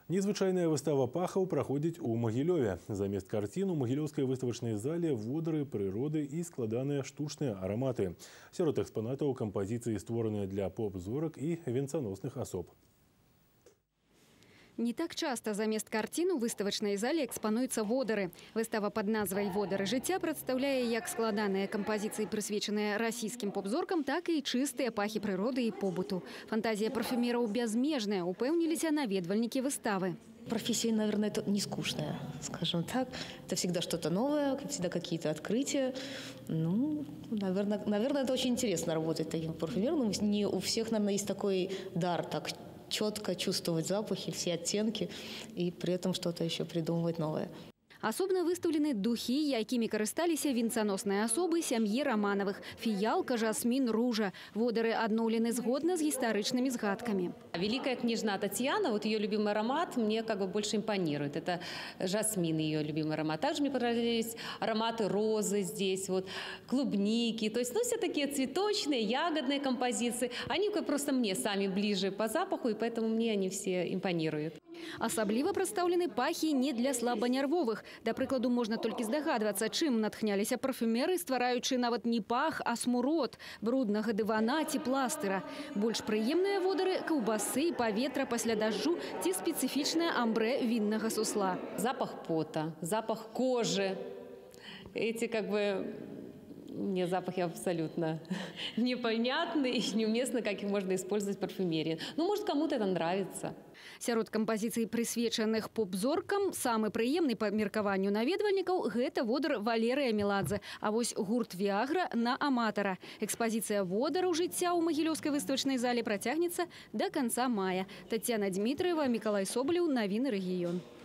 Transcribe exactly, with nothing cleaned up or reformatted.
Незвычайная выстава пахаў праходзіць у Магілёве. Замест карцін у магілёўскай выставачнай зале водары прыроды і складаныя штучныя араматы. Сярод экспанатаў кампазіцыі, створаныя для поп-зорак і венцаносных асоб. Не так часто замест картин у выставочной зале экспонуются водары. Выстава под назвай «Водары жыцця» прадстаўляе як складаныя кампазіцыі, прысвечаныя расійскім поп-зоркам, так і чыстыя пахі прыроды і побыту. Фантазія парфюмераў бязмежная, упэўніліся наведвальнікі выставы. Профессия, наверное, это не скучная, скажем так. Это всегда что-то новое, всегда какие-то открытия. Ну, наверное, наверное, это очень интересно работать таким парфюмером. Не у всех, наверное, есть такой дар так четко чувствовать запахи, все оттенки и при этом что-то еще придумывать новое. Асобна выстаўлены духі, якімі карысталіся венцаносныя асобы сям'і Романовых. Фіялка, жасмин, ружа. Водары адноўлены згодна з гістарычнымі згадкамі. Великая княжна Татьяна, вот ее любимый аромат мне как бы больше импонирует. Это жасмин, ее любимый аромат. Также мне понравились ароматы розы здесь, вот клубники. То есть, ну, все такие цветочные, ягодные композиции. Они просто мне сами ближе по запаху, и поэтому мне они все импонируют. Асабліва прадстаўлены пахі не для слабанервовых. Да прыкладу, можна толькі здагадвацца, чым натхняліся парфюмеры, ствараючы нават не пах, а смурод бруднага дывана ці пластыра. Больш прыемныя водары – каўбасы, паветра пасля дажджу ці спецыфічнае амбрэ віннага сусла. Запах пота, запах кожи. Эти как бы... Мне запахи абсолютно непонятны и неуместно, как их можно использовать в парфюмерии. Ну, может, кому-то это нравится. Сярод кампазіцый, прысвечаных поп-зоркам, самы прыемны па меркаванню наведвальнікаў – гэта водар Валерыя Меладзе. А вось гурт «Виагра» на аматара. Экспазіцыя водараў жыцця ў магілёўскай выставачнай зале працягнецца до конца мая. Татьяна Дмитриева, Миколай Соболев, Новины регион.